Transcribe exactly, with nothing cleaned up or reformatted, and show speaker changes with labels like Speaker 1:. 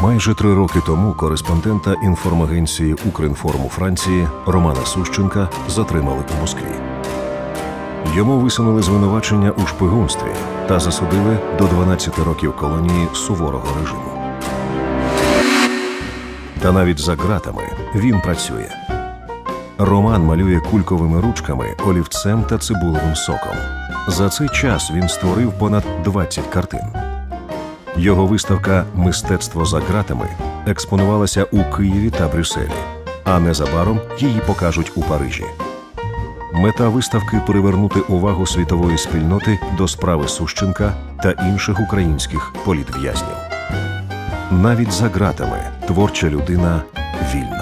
Speaker 1: Майже три роки тому кореспондента інформагенції «Укрінформ» у Франції Романа Сущенка затримали у Москві. Йому висунули звинувачення у шпигунстві та засудили до дванадцяти років колонії суворого режиму. Та навіть за ґратами він працює. Роман малює кульковими ручками, олівцем та цибулевим соком. За цей час він створив понад двадцять картин. Його виставка «Мистецтво за ґратами» експонувалася у Києві та Брюсселі, а незабаром її покажуть у Парижі. Мета виставки – привернути увагу світової спільноти до справи Сущенка та інших українських політв'язнів. Навіть за ґратами творча людина вільна.